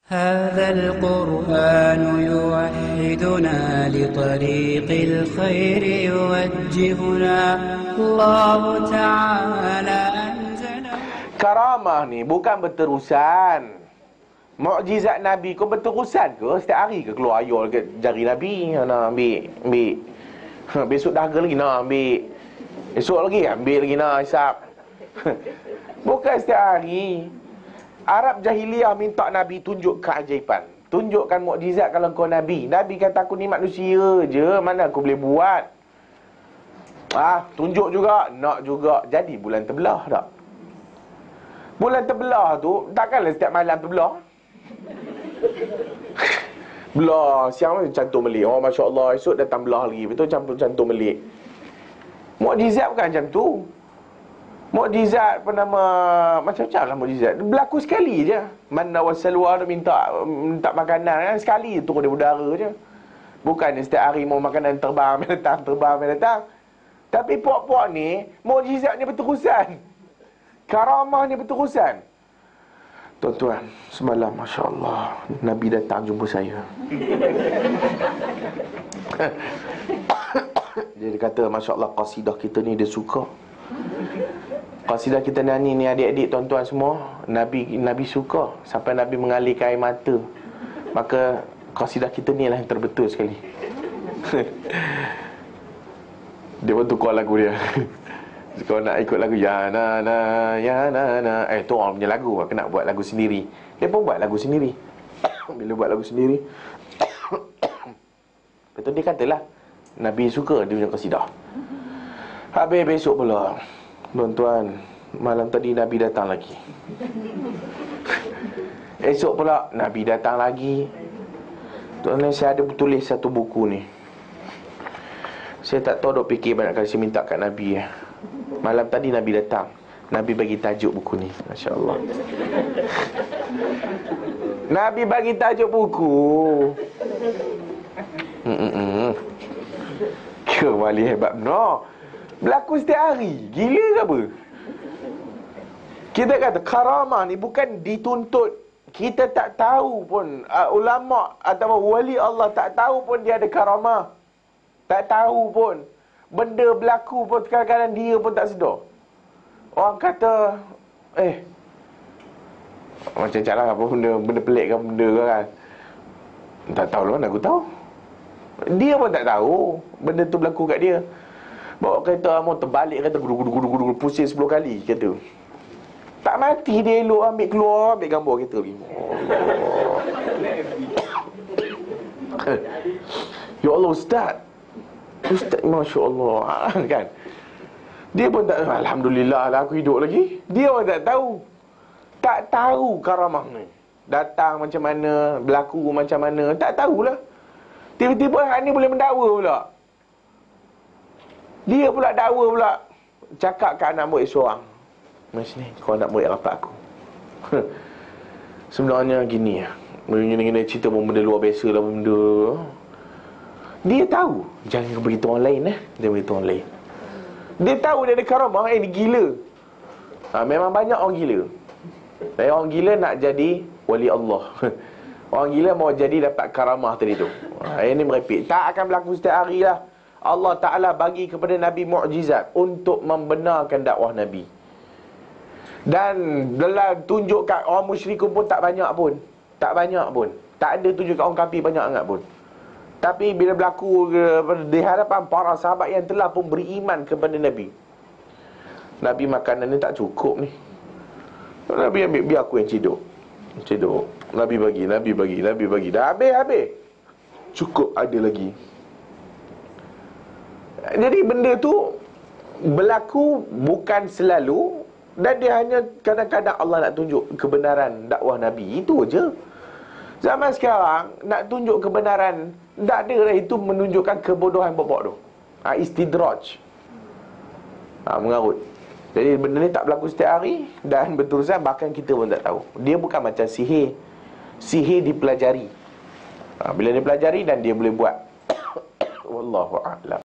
هذا القرآن يوحدنا لطريق الخير يوجهنا الله تعالى أنزله. Karamah ni bukan berterusan. Mukjizat Nabi kau berterusan ke? Setiap hari ke keluar ayol ke jari Nabi? Nak ambil. Besok dahaga lagi nak ambil. Esok lagi ambil lagi nak hisap. Bukan setiap hari. Arab jahiliah minta Nabi tunjuk keajaiban, tunjukkan mukjizat kalau kau Nabi. Nabi kata aku ni manusia je, mana aku boleh buat. Tunjuk juga, nak juga. Jadi bulan terbelah tak? Bulan terbelah tu takkanlah setiap malam terbelah. Belah siang cantum melik. Oh Masya Allah, esok datang belah lagi. Betul cantum melik. Mukjizat bukan macam tu. Mukjizat bernama macam-macam lah mukjizat. Berlaku sekali je. Manna wassalwa tu minta makanan kan? Sekali turun dari udara je. Bukan setiap hari mau makanan terbang datang. Tapi puak-puak ni mukjizatnya berterusan. Karamahnya berterusan. Tuan-tuan, semalam Masya Allah Nabi datang jumpa saya. Dia kata Masya Allah qasidah kita ni dia suka. Qasidah kita nyanyi ni adik-adik tuan-tuan semua, Nabi suka sampai Nabi mengalirkan air mata. Maka qasidah kita ni lah yang terbetul sekali. Dia pun tukar lagu dia. Kalau nak ikut lagu ya na tu orang punya lagu, aku nak buat lagu sendiri. Dia pun buat lagu sendiri. Bila buat lagu sendiri betul dia katalah Nabi suka dia punya qasidah. Habis besok pula, tuan-tuan, malam tadi Nabi datang lagi. Esok pula Nabi datang lagi. Tuan-tuan, saya ada tulis satu buku ni. Saya tak tahu dok fikir banyak kali saya minta kat Nabi. Malam tadi Nabi datang. Nabi bagi tajuk buku ni. Masya Allah. Nabi bagi tajuk buku. Wali hebat benar. Berlaku setiap hari. Gila ke apa? Kita kata karamah ni bukan dituntut. Kita tak tahu pun ulama' atau wali Allah tak tahu pun dia ada karamah. Tak tahu pun. Benda berlaku pun kadang-kadang dia pun tak sedar. Orang kata macam cakap lah apa benda pelik ke benda ke kan. Tak tahu lah mana aku tahu. Dia pun tak tahu benda tu berlaku kat dia. Bawa kereta mau terbalik kata gudu pusing 10 kali kata. Tak mati dia elok ambil gambar kereta pergi. Ya Allah Ustaz, Masya Allah kan. Dia pun tak, alhamdulillah lah aku hidup lagi. Dia pun tak tahu. Tak tahu karamah ni datang macam mana, berlaku macam mana, tak tahulah. Tiba-tiba hak ni boleh mendakwa pula. Dia pula dakwa pula. Cakap kat anak murid seorang, "Mas ni, kau anak murid rapat aku." Sebenarnya gini ya. Begini cerita pun benda luar biasa lah benda. Dia tahu. Jangan beritahu orang lain Dia beritahu orang lain. Dia tahu dia ada karamah. Ni gila. Memang banyak orang gila. Dan orang gila nak jadi wali Allah. Orang gila mau jadi dapat karamah tadi tu. Ini merepek. Tak akan berlaku setiap hari lah. Allah Ta'ala bagi kepada Nabi mukjizat untuk membenarkan dakwah Nabi. Dan dalam tunjuk kat orang musyrikun pun tak banyak pun. Tak banyak pun. Tak ada tunjuk kat orang kafir banyak sangat pun. Tapi bila berlaku di hadapan para sahabat yang telah pun beriman kepada Nabi, Nabi makanan ni tak cukup ni. Nabi ambil, biar aku yang cedok. Nabi bagi. Dah habis. Cukup ada lagi. Jadi benda tu berlaku bukan selalu. Dan dia hanya kadang-kadang Allah nak tunjuk kebenaran dakwah Nabi. Itu je. Zaman sekarang nak tunjuk kebenaran, tak ada lah. Itu menunjukkan kebodohan bobok tu. Istidraj. Mengarut. Jadi benda ni tak berlaku setiap hari dan berterusan, bahkan kita pun tak tahu. Dia bukan macam sihir. Sihir dipelajari. Bila dia pelajari dan dia boleh buat. Wallahu a'lam.